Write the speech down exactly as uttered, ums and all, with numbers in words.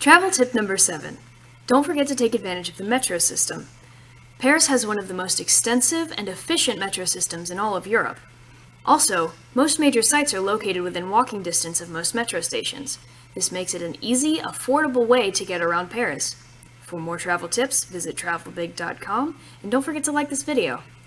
Travel tip number seven. Don't forget to take advantage of the metro system. Paris has one of the most extensive and efficient metro systems in all of Europe. Also, most major sites are located within walking distance of most metro stations. This makes it an easy, affordable way to get around Paris. For more travel tips, visit travel big dot com, and don't forget to like this video.